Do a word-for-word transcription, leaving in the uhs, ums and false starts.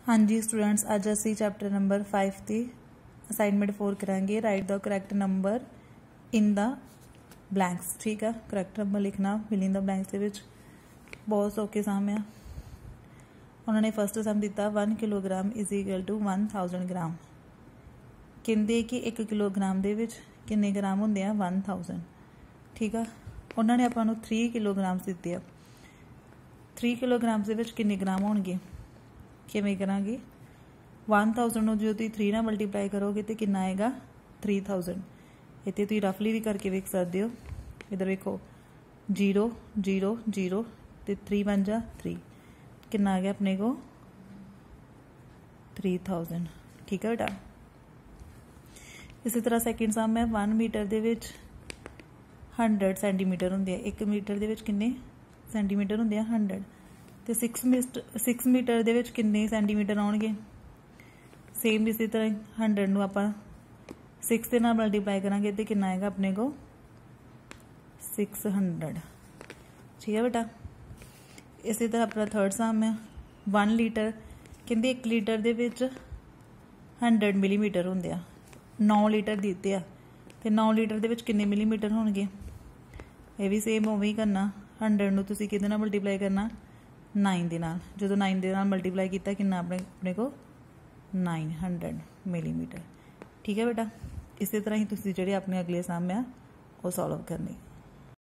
हाँ जी स्टूडेंट्स, अज असी चैप्टर नंबर फाइव की असाइनमेंट फोर करांगे। Write the correct number in the blanks. ठीक है, करैक्ट नंबर लिखना फिल इन द ब्लैंक्स के विच बहुत सौखे सम है। उन्होंने फस्ट सम दिता one kilogram is equal to one thousand gram. कहते कि एक किलोग्राम दे विच किन्ने ग्राम होंदे आ वन थाउजेंड। ठीक है, उन्होंने आपां नूं थ्री किलोग्राम दिते आ। थ्री किलोग्राम दे विच किन्ने ग्राम होणगे, किवें करांगे। वन थाउजेंड जो तुम थ्री ना मल्टीप्लाई करोगे तो कितना आएगा थ्री थाउजेंड। इतने तुम रफली भी करके वेख सकते हो। इधर वेखो जीरो जीरो जीरो तो थ्री बन जा थ्री, कितना आ गया अपने को थ्री थाउजेंड। ठीक है बेटा। इसी तरह सैकेंड सम है वन मीटर दे विच हंड्रड सेंटीमीटर होंगे। एक मीटर दे विच किन्ने सेंटीमीटर होंगे हंड्रड। तो सिक्स मीटर सिक्स मीटर दे विच किन्ने सेंटीमीटर आउणगे। सेम इसी तरह हंड्रड नूं आपां सिक्स के नाल मल्टीप्लाई करांगे तो कितना आएगा अपने को सिक्स हंड्रड। ठीक है बेटा। इसी तरह अपना थर्ड सम है वन लीटर। कहते एक लीटर दे विच हंड्रड मिलीमीटर होंदे आ। नौ लीटर दिते आ ते नौ लीटर दे विच किन्ने मिलीमीटर होणगे। ये भी सेम उवें ही करना। हंड्रड नूं तुसीं किहदे नाल मल्टीप्लाई करना नाइन के नाल। जो नाइन के नाल मल्टीप्लाई किया कितना अपने अपने को नाइन हंड्रड मिलीमीटर। ठीक है बेटा। इसी तरह ही तुसीं जिहड़े अपने अगले सम आ वो सॉल्व करने।